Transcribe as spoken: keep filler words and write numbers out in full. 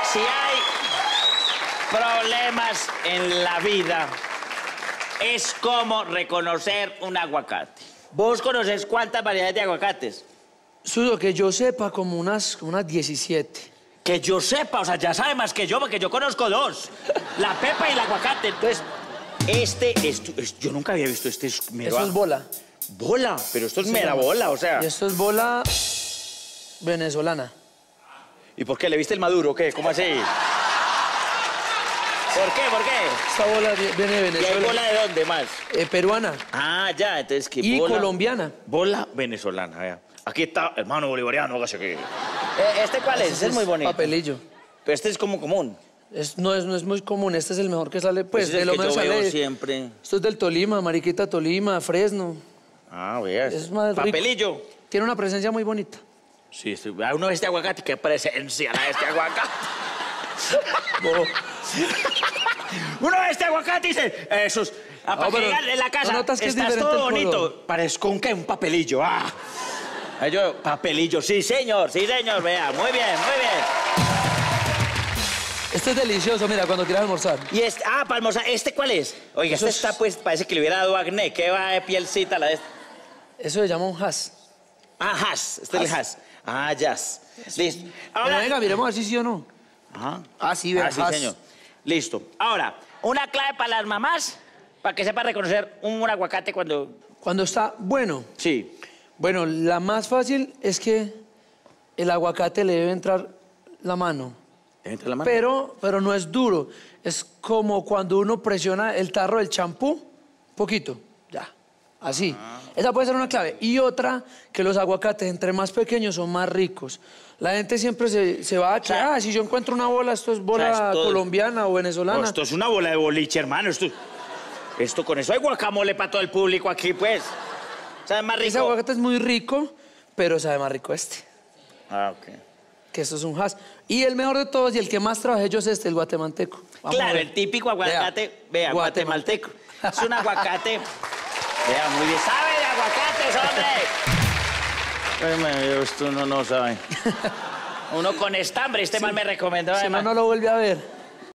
Si hay problemas en la vida, es como reconocer un aguacate. ¿Vos conocés cuántas variedades de aguacates? Sudo, que yo sepa, como unas, unas diecisiete. Que yo sepa, o sea, ya sabe más que yo, porque yo conozco dos. La pepa y el aguacate. Entonces, este, esto, es, yo nunca había visto este. Es mero, Eso es bola. Bola, pero esto es mera bola, o sea. Y esto es bola venezolana. ¿Y por qué? ¿Le viste el maduro o qué? ¿Cómo así? ¿Por qué? ¿Por qué? Esta bola viene de Venezuela. ¿Y hay bola de dónde más? Eh, peruana. Ah, ya, entonces que Y bola... colombiana. Bola venezolana, vea. Aquí está, hermano bolivariano, hágase aquí. Eh, ¿Este cuál es? Este Este es muy bonito. Papelillo. Pero este es como común. Es, no, es, no es muy común, este es el mejor que sale, pues, Pues es de el lo que menos yo veo sale. siempre. Esto es del Tolima, Mariquita Tolima, Fresno. Ah, veas. Es más rico. Papelillo. Tiene una presencia muy bonita. Sí, sí. Uno ve este aguacate, qué presencia la de este aguacate. Uno ve este aguacate y dice, esos, a No, para que pero llegar en la casa, ¿no notas que es estás diferente todo el bonito. color? Parezco un, ¿qué? Un papelillo, ah. Ahí yo, papelillo, sí, señor, sí, señor, vea, muy bien, muy bien. Esto es delicioso, mira, cuando quieras almorzar. Y este, ah, para almorzar, ¿este cuál es? Oiga, Eso este es- está, pues, parece que le hubiera dado acné, ¿qué va de pielcita la de este? Eso se llama un has. Ah, has, este es el has. Ah, jazz. Listo. Pero Ahora, venga, miremos a ver si sí o no. Ajá. Ah, sí, vea, Ah, sí, has. señor. Listo. Ahora, una clave para las mamás, para que sepa reconocer un aguacate cuando... Cuando está bueno. Sí. Bueno, la más fácil es que el aguacate le debe entrar la mano. ¿Entra la mano? Pero, pero no es duro. Es como cuando uno presiona el tarro del champú, poquito, ya, así. Esa puede ser una clave. Y otra, que los aguacates entre más pequeños son más ricos. La gente siempre se, se va a que, sea, ah, si yo encuentro una bola, esto es bola o sea, esto- colombiana o venezolana. No, esto es una bola de boliche, hermano. Esto, esto con eso hay guacamole para todo el público aquí, pues. ¿Sabe más rico? Ese aguacate es muy rico, pero sabe más rico este. Ah, ok. Que esto es un has. Y el mejor de todos y el que más trabajé yo es este, el guatemalteco. Vamos a Claro, ver. el típico aguacate, vea, guatemalteco. Es un aguacate. Vea, muy bien. ¿Sabe de aguacates, hombre? Ay, esto uno no sabe. Uno con estambre, este mal me recomendó. Si no, además. no lo vuelve a ver.